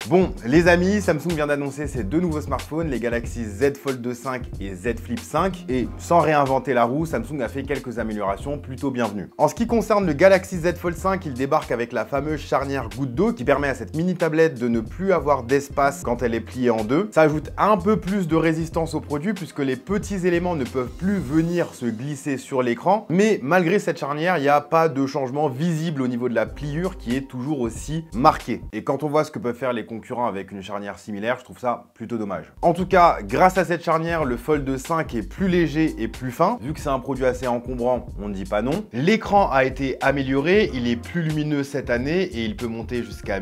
Bon, les amis, Samsung vient d'annoncer ses deux nouveaux smartphones, les Galaxy Z Fold 5 et Z Flip 5. Et sans réinventer la roue, Samsung a fait quelques améliorations plutôt bienvenues. En ce qui concerne le Galaxy Z Fold 5, il débarque avec la fameuse charnière goutte d'eau qui permet à cette mini tablette de ne plus avoir d'espace quand elle est pliée en deux. Ça ajoute un peu plus de résistance au produit puisque les petits éléments ne peuvent plus venir se glisser sur l'écran. Mais malgré cette charnière, il n'y a pas de changement visible au niveau de la pliure qui est toujours aussi marquée. Et quand on voit ce que peuvent faire les concurrents avec une charnière similaire, je trouve ça plutôt dommage. En tout cas, grâce à cette charnière, le Fold 5 est plus léger et plus fin. Vu que c'est un produit assez encombrant, on ne dit pas non. L'écran a été amélioré, il est plus lumineux cette année et il peut monter jusqu'à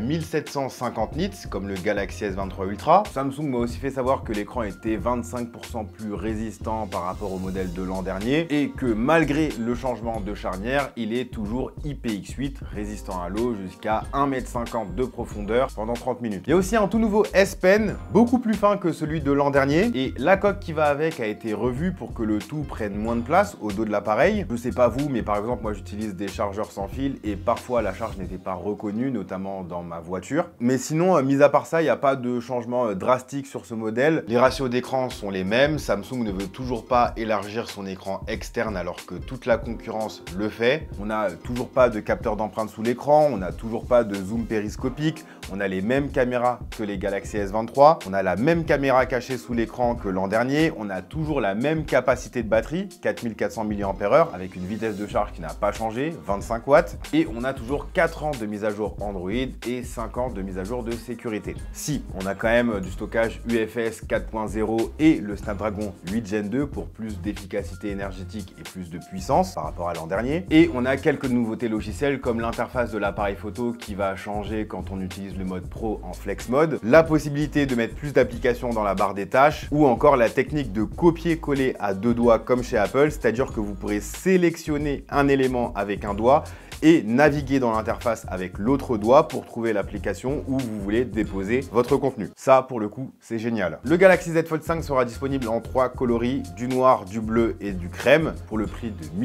1750 nits comme le Galaxy S23 Ultra. Samsung m'a aussi fait savoir que l'écran était 25% plus résistant par rapport au modèle de l'an dernier et que malgré le changement de charnière, il est toujours IPX8 résistant à l'eau jusqu'à 1,50 m de profondeur pendant 30 minutes. Il y a aussi un tout nouveau S Pen, beaucoup plus fin que celui de l'an dernier et la coque qui va avec a été revue pour que le tout prenne moins de place au dos de l'appareil. Je sais pas vous, mais par exemple moi j'utilise des chargeurs sans fil et parfois la charge n'était pas reconnue, notamment dans ma voiture. Mais sinon, mis à part ça, il n'y a pas de changement drastique sur ce modèle. Les ratios d'écran sont les mêmes. Samsung ne veut toujours pas élargir son écran externe alors que toute la concurrence le fait. On n'a toujours pas de capteur d'empreinte sous l'écran, on n'a toujours pas de zoom périscopique, on a les mêmes caméras que les Galaxy S23, on a la même caméra cachée sous l'écran que l'an dernier, on a toujours la même capacité de batterie, 4400 mAh, avec une vitesse de charge qui n'a pas changé, 25 watts, et on a toujours 4 ans de mise à jour Android et 5 ans de mise à jour de sécurité. Si, on a quand même du stockage UFS 4.0 et le Snapdragon 8 Gen 2 pour plus d'efficacité énergétique et plus de puissance par rapport à l'an dernier, et on a quelques nouveautés logicielles comme l'interface de l'appareil photo qui va changer quand on utilise le mode Pro en Flex Mode, la possibilité de mettre plus d'applications dans la barre des tâches ou encore la technique de copier-coller à deux doigts comme chez Apple, c'est-à-dire que vous pourrez sélectionner un élément avec un doigt et naviguer dans l'interface avec l'autre doigt pour trouver l'application où vous voulez déposer votre contenu. Ça, pour le coup, c'est génial. Le Galaxy Z Fold 5 sera disponible en 3 coloris, du noir, du bleu et du crème, pour le prix de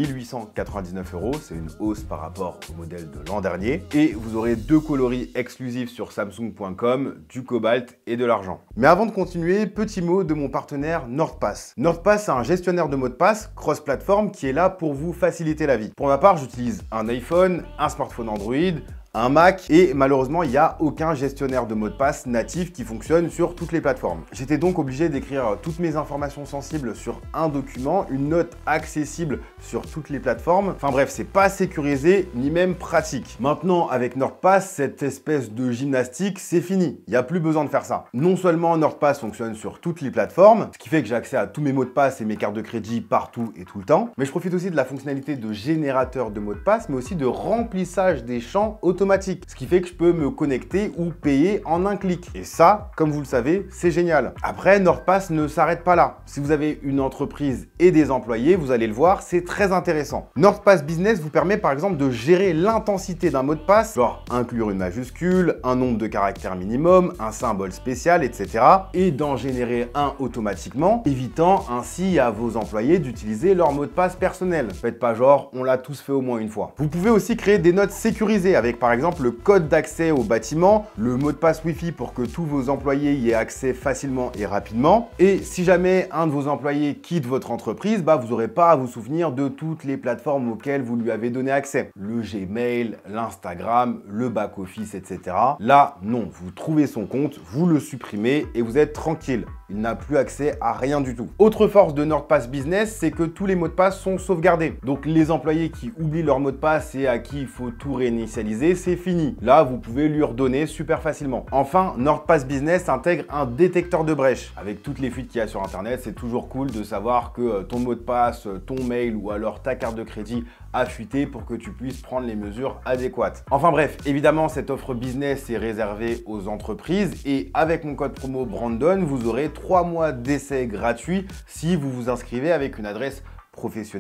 1899 €. C'est une hausse par rapport au modèle de l'an dernier. Et vous aurez 2 coloris exclusifs sur Samsung.com, du cobalt et de l'argent. Mais avant de continuer, petit mot de mon partenaire NordPass. NordPass, c'est un gestionnaire de mots de passe cross-platform qui est là pour vous faciliter la vie. Pour ma part, j'utilise un iPhone, un smartphone Android, un Mac et malheureusement il n'y a aucun gestionnaire de mots de passe natif qui fonctionne sur toutes les plateformes. J'étais donc obligé d'écrire toutes mes informations sensibles sur un document, une note accessible sur toutes les plateformes. Enfin bref, c'est pas sécurisé ni même pratique. Maintenant avec NordPass, cette espèce de gymnastique, c'est fini. Il n'y a plus besoin de faire ça. Non seulement NordPass fonctionne sur toutes les plateformes, ce qui fait que j'ai accès à tous mes mots de passe et mes cartes de crédit partout et tout le temps, mais je profite aussi de la fonctionnalité de générateur de mots de passe, mais aussi de remplissage des champs automatique, ce qui fait que je peux me connecter ou payer en un clic. Et ça, comme vous le savez, c'est génial. Après, NordPass ne s'arrête pas là. Si vous avez une entreprise et des employés, vous allez le voir, c'est très intéressant. NordPass Business vous permet par exemple de gérer l'intensité d'un mot de passe, genre inclure une majuscule, un nombre de caractères minimum, un symbole spécial, etc. et d'en générer un automatiquement, évitant ainsi à vos employés d'utiliser leur mot de passe personnel. Faites pas genre, on l'a tous fait au moins une fois. Vous pouvez aussi créer des notes sécurisées avec par exemple le code d'accès au bâtiment, le mot de passe Wi-Fi pour que tous vos employés y aient accès facilement et rapidement. Et si jamais un de vos employés quitte votre entreprise, vous n'aurez pas à vous souvenir de toutes les plateformes auxquelles vous lui avez donné accès. Le Gmail, l'Instagram, le back-office, etc. Là, non, vous trouvez son compte, vous le supprimez et vous êtes tranquille. Il n'a plus accès à rien du tout. Autre force de NordPass Business, c'est que tous les mots de passe sont sauvegardés. Donc les employés qui oublient leur mot de passe et à qui il faut tout réinitialiser, c'est fini. Là, vous pouvez lui redonner super facilement. Enfin, NordPass Business intègre un détecteur de brèche. Avec toutes les fuites qu'il y a sur Internet, c'est toujours cool de savoir que ton mot de passe, ton mail ou alors ta carte de crédit a fuité pour que tu puisses prendre les mesures adéquates. Enfin bref, évidemment, cette offre business est réservée aux entreprises et avec mon code promo Brandon, vous aurez 3 mois d'essai gratuit si vous vous inscrivez avec une adresse professionnelle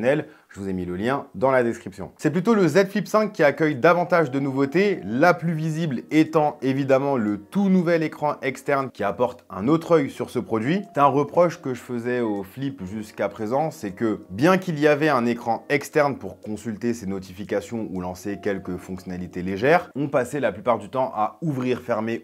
Je vous ai mis le lien dans la description. C'est plutôt le Z Flip 5 qui accueille davantage de nouveautés, la plus visible étant évidemment le tout nouvel écran externe qui apporte un autre œil sur ce produit. C'est un reproche que je faisais au Flip jusqu'à présent, c'est que bien qu'il y avait un écran externe pour consulter ses notifications ou lancer quelques fonctionnalités légères, on passait la plupart du temps à ouvrir, fermer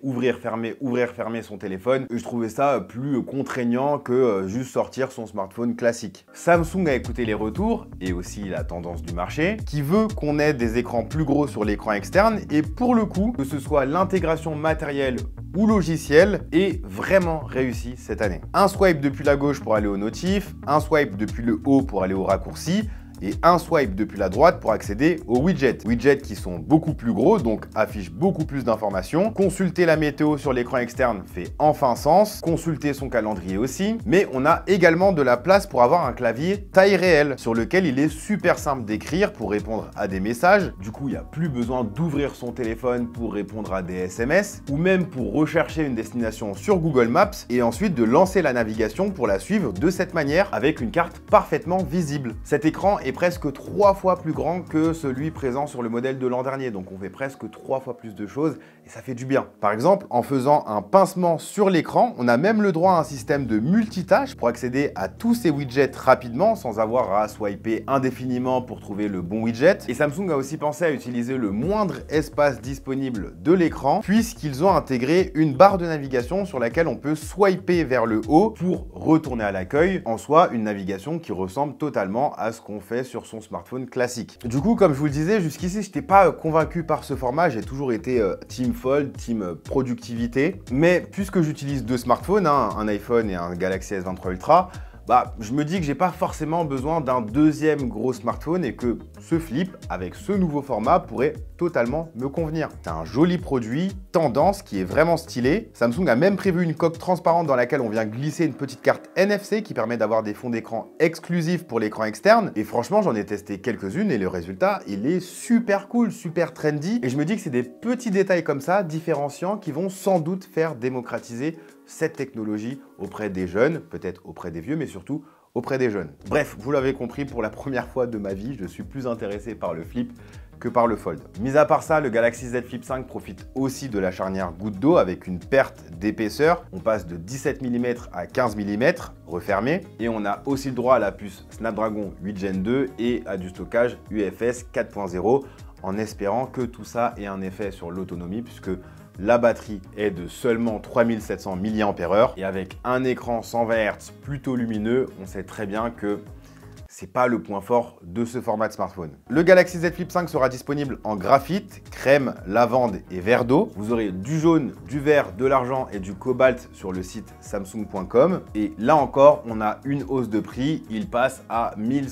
son téléphone. Et je trouvais ça plus contraignant que juste sortir son smartphone classique. Samsung a écouté les retours et aussi la tendance du marché, qui veut qu'on ait des écrans plus gros sur l'écran externe et pour le coup, que ce soit l'intégration matérielle ou logicielle est vraiment réussi cette année. Un swipe depuis la gauche pour aller aux notifs, un swipe depuis le haut pour aller aux raccourcis, et un swipe depuis la droite pour accéder aux widgets. Widgets qui sont beaucoup plus gros, donc affichent beaucoup plus d'informations. Consulter la météo sur l'écran externe fait enfin sens. Consulter son calendrier aussi. Mais on a également de la place pour avoir un clavier taille réelle sur lequel il est super simple d'écrire pour répondre à des messages. Du coup, il n'y a plus besoin d'ouvrir son téléphone pour répondre à des SMS ou même pour rechercher une destination sur Google Maps et ensuite de lancer la navigation pour la suivre de cette manière avec une carte parfaitement visible. Cet écran est presque 3 fois plus grand que celui présent sur le modèle de l'an dernier. Donc on fait presque 3 fois plus de choses et ça fait du bien. Par exemple, en faisant un pincement sur l'écran, on a même le droit à un système de multitâche pour accéder à tous ces widgets rapidement sans avoir à swiper indéfiniment pour trouver le bon widget. Et Samsung a aussi pensé à utiliser le moindre espace disponible de l'écran puisqu'ils ont intégré une barre de navigation sur laquelle on peut swiper vers le haut pour retourner à l'accueil. En soi, une navigation qui ressemble totalement à ce qu'on fait sur son smartphone classique. Du coup, comme je vous le disais, jusqu'ici, je n'étais pas convaincu par ce format. J'ai toujours été team fold, team productivité. Mais puisque j'utilise deux smartphones, un iPhone et un Galaxy S23 Ultra, je me dis que j'ai pas forcément besoin d'un deuxième gros smartphone et que ce Flip, avec ce nouveau format, pourrait totalement me convenir. C'est un joli produit, tendance, qui est vraiment stylé. Samsung a même prévu une coque transparente dans laquelle on vient glisser une petite carte NFC qui permet d'avoir des fonds d'écran exclusifs pour l'écran externe. Et franchement, j'en ai testé quelques-unes et le résultat, il est super cool, super trendy. Et je me dis que c'est des petits détails comme ça, différenciants, qui vont sans doute faire démocratiser cette technologie auprès des jeunes, peut-être auprès des vieux, mais surtout auprès des jeunes. Bref, vous l'avez compris, pour la première fois de ma vie, je suis plus intéressé par le Flip que par le Fold. Mis à part ça, le Galaxy Z Flip 5 profite aussi de la charnière goutte d'eau avec une perte d'épaisseur. On passe de 17 mm à 15 mm refermé et on a aussi le droit à la puce Snapdragon 8 Gen 2 et à du stockage UFS 4.0 en espérant que tout ça ait un effet sur l'autonomie puisque la batterie est de seulement 3700 mAh et avec un écran 120 Hz plutôt lumineux, on sait très bien que c'est pas le point fort de ce format de smartphone. Le Galaxy Z Flip 5 sera disponible en graphite, crème, lavande et verre d'eau. Vous aurez du jaune, du vert, de l'argent et du cobalt sur le site samsung.com. Et là encore, on a une hausse de prix. Il passe à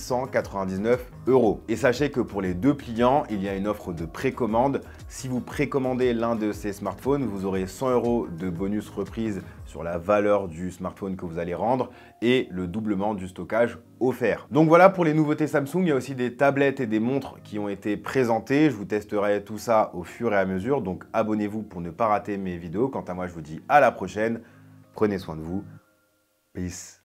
1199 €. Et sachez que pour les deux pliants, il y a une offre de précommande. Si vous précommandez l'un de ces smartphones, vous aurez 100 € de bonus reprise sur la valeur du smartphone que vous allez rendre et le doublement du stockage offert. Donc voilà pour les nouveautés Samsung. Il y a aussi des tablettes et des montres qui ont été présentées. Je vous testerai tout ça au fur et à mesure. Donc abonnez-vous pour ne pas rater mes vidéos. Quant à moi, je vous dis à la prochaine. Prenez soin de vous. Peace.